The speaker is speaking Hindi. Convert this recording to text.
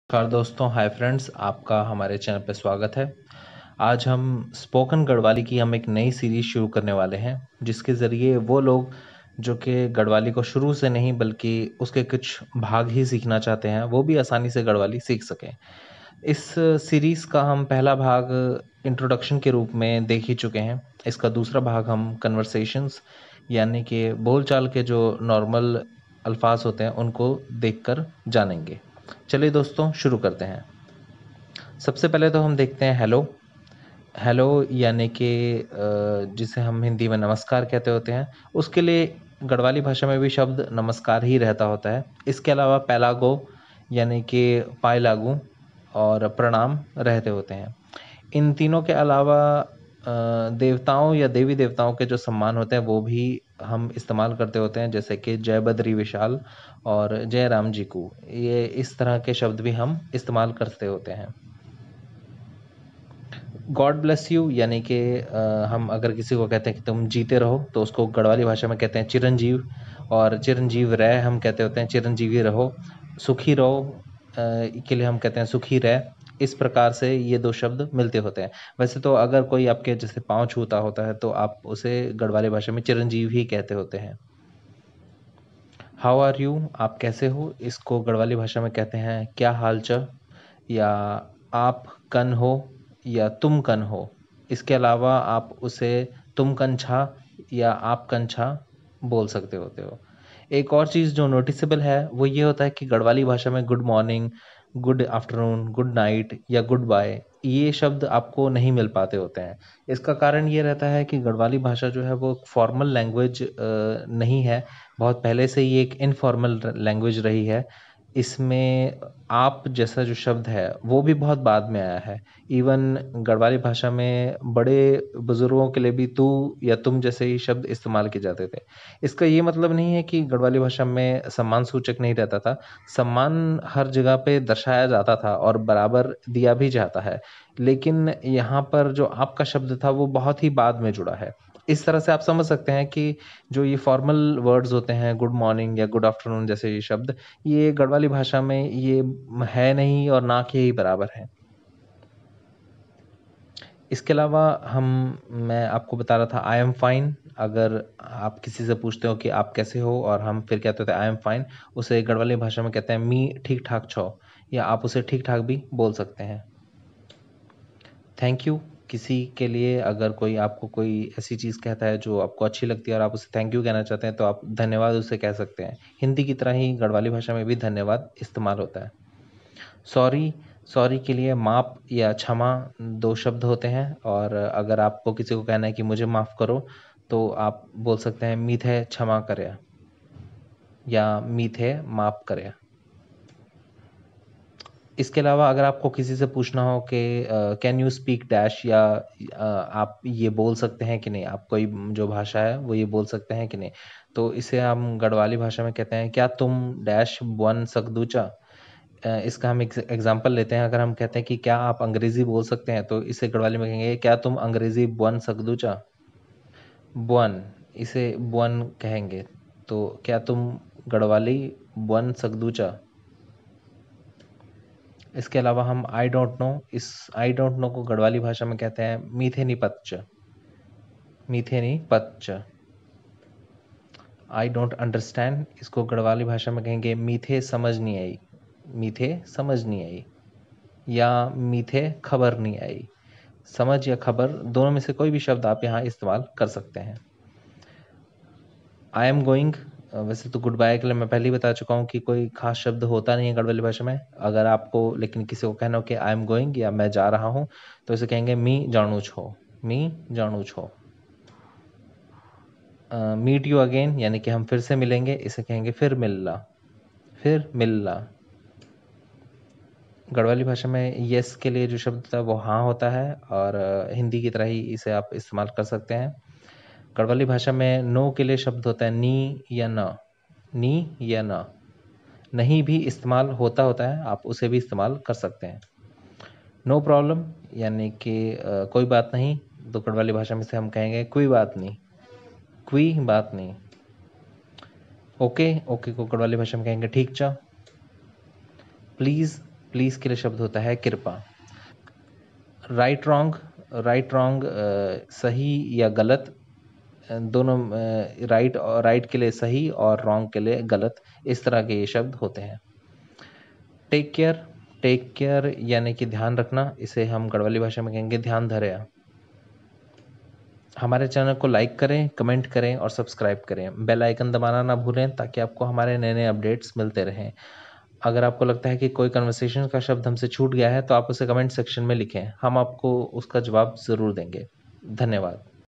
नमस्कार दोस्तों, हाय फ्रेंड्स, आपका हमारे चैनल पे स्वागत है। आज हम स्पोकन गढ़वाली की एक नई सीरीज शुरू करने वाले हैं, जिसके ज़रिए वो लोग जो कि गढ़वाली को शुरू से नहीं बल्कि उसके कुछ भाग ही सीखना चाहते हैं, वो भी आसानी से गढ़वाली सीख सकें। इस सीरीज़ का हम पहला भाग इंट्रोडक्शन के रूप में देख ही चुके हैं। इसका दूसरा भाग हम कन्वर्सेशंस यानी कि बोलचाल के जो नॉर्मल अल्फाज होते हैं उनको देखकर जानेंगे। चलिए दोस्तों, शुरू करते हैं। सबसे पहले तो हम देखते हैं हेलो। हेलो यानी कि जिसे हम हिंदी में नमस्कार कहते होते हैं, उसके लिए गढ़वाली भाषा में भी शब्द नमस्कार ही रहता होता है। इसके अलावा पैलागो यानी कि पाए लागू और प्रणाम रहते होते हैं। इन तीनों के अलावा देवताओं या देवी देवताओं के जो सम्मान होते हैं वो भी हम इस्तेमाल करते होते हैं, जैसे कि जय बद्री विशाल और जय राम जी को। ये इस तरह के शब्द भी हम इस्तेमाल करते होते हैं। गॉड ब्लेस यू यानी कि हम अगर किसी को कहते हैं कि तुम जीते रहो, तो उसको गढ़वाली भाषा में कहते हैं चिरंजीव। और चिरंजीव रह हम कहते होते हैं चिरंजीवी रहो। सुखी रहो के लिए हम कहते हैं सुखी रह। इस प्रकार से ये दो शब्द मिलते होते हैं। वैसे तो अगर कोई आपके जैसे पाँव छूता होता है तो आप उसे गढ़वाली भाषा में चिरंजीव ही कहते होते हैं। हाउ आर यू, आप कैसे हो, इसको गढ़वाली भाषा में कहते हैं क्या हाल च, या आप कन हो या तुम कन हो। इसके अलावा आप उसे तुम कंछा या आप कंछा बोल सकते होते हो। एक और चीज़ जो नोटिसेबल है वो ये होता है कि गढ़वाली भाषा में good morning, good afternoon, good night या गुड बाय ये शब्द आपको नहीं मिल पाते होते हैं। इसका कारण ये रहता है कि गढ़वाली भाषा जो है वो फॉर्मल लैंग्वेज नहीं है। बहुत पहले से ही एक इनफॉर्मल लैंग्वेज रही है। इसमें आप जैसा जो शब्द है वो भी बहुत बाद में आया है। इवन गढ़वाली भाषा में बड़े बुजुर्गों के लिए भी तू या तुम जैसे ही शब्द इस्तेमाल किए जाते थे। इसका ये मतलब नहीं है कि गढ़वाली भाषा में सम्मान सूचक नहीं रहता था। सम्मान हर जगह पे दर्शाया जाता था और बराबर दिया भी जाता है, लेकिन यहाँ पर जो आपका शब्द था वो बहुत ही बाद में जुड़ा है। इस तरह से आप समझ सकते हैं कि जो ये फॉर्मल वर्ड्स होते हैं, गुड मॉर्निंग या गुड आफ्टरनून जैसे ये शब्द, ये गढ़वाली भाषा में ये है नहीं और ना के ही बराबर है। इसके अलावा मैं आपको बता रहा था आई एम फाइन। अगर आप किसी से पूछते हो कि आप कैसे हो और हम फिर कहते होते हैं आई एम फाइन, उसे गढ़वाली भाषा में कहते हैं मी ठीक ठाक छो, या आप उसे ठीक ठाक भी बोल सकते हैं। थैंक यू किसी के लिए अगर कोई आपको कोई ऐसी चीज़ कहता है जो आपको अच्छी लगती है और आप उसे थैंक यू कहना चाहते हैं, तो आप धन्यवाद उसे कह सकते हैं। हिंदी की तरह ही गढ़वाली भाषा में भी धन्यवाद इस्तेमाल होता है। सॉरी, सॉरी के लिए माप या क्षमा दो शब्द होते हैं, और अगर आपको किसी को कहना है कि मुझे माफ़ करो, तो आप बोल सकते हैं मीथे क्षमा करया या मीथे माफ़ करया। इसके अलावा अगर आपको किसी से पूछना हो कि कैन यू स्पीक डैश, या आप ये बोल सकते हैं कि नहीं, आप कोई जो भाषा है वो ये बोल सकते हैं कि नहीं, तो इसे हम गढ़वाली भाषा में कहते हैं क्या तुम डैश वन सकदूचा। इसका हम एग्जांपल लेते हैं। अगर हम कहते हैं कि क्या आप अंग्रेज़ी बोल सकते हैं, तो इसे गढ़वाली में कहेंगे क्या तुम अंग्रेज़ी वन सकदूचा। वन, इसे वन कहेंगे, तो क्या तुम गढ़वाली वन सकदूचा। इसके अलावा हम आई डोंट नो, इस आई डोंट नो को गढ़वाली भाषा में कहते हैं मीथेनी पच्च। मीथेनी पच्च। आई डोंट अंडरस्टैंड, इसको गढ़वाली भाषा में कहेंगे मीठे समझ नहीं आई। मीठे समझ नहीं आई या मीठे खबर नहीं आई। समझ या खबर दोनों में से कोई भी शब्द आप यहाँ इस्तेमाल कर सकते हैं। आई एम गोइंग, वैसे तो गुड बाय के लिए मैं पहले ही बता चुका हूँ कि कोई खास शब्द होता नहीं है गढ़वाली भाषा में। अगर आपको लेकिन किसी को कहना हो कि आई एम गोइंग या मैं जा रहा हूँ, तो इसे कहेंगे मी जाणू छो। मी जाणू छो। मीट यू अगेन यानी कि हम फिर से मिलेंगे, इसे कहेंगे फिर मिलला। फिर मिलला। गढ़वाली भाषा में यस के लिए जो शब्द था वो हाँ होता है, और हिंदी की तरह ही इसे आप इस्तेमाल कर सकते हैं। गढ़वाली भाषा में नो के लिए शब्द होता है नी या न। नी या न। नहीं भी इस्तेमाल होता है, आप उसे भी इस्तेमाल कर सकते हैं। नो प्रॉब्लम यानी कि कोई बात नहीं, तो गढ़वाली भाषा में से हम कहेंगे कोई बात नहीं। कोई बात नहीं। ओके, ओके को गढ़वाली भाषा में कहेंगे ठीक चा। प्लीज़, प्लीज़ के लिए शब्द होता है कृपा। राइट रॉन्ग, राइट रॉन्ग सही या गलत, दोनों, राइट के लिए सही और रॉन्ग के लिए गलत, इस तरह के ये शब्द होते हैं। टेक केयर, टेक केयर यानी कि ध्यान रखना, इसे हम गढ़वाली भाषा में कहेंगे ध्यान धरेया। हमारे चैनल को लाइक करें, कमेंट करें और सब्सक्राइब करें। बेल आइकन दबाना ना भूलें ताकि आपको हमारे नए नए अपडेट्स मिलते रहें। अगर आपको लगता है कि कोई कन्वर्सेशन का शब्द हमसे छूट गया है तो आप उसे कमेंट सेक्शन में लिखें, हम आपको उसका जवाब ज़रूर देंगे। धन्यवाद।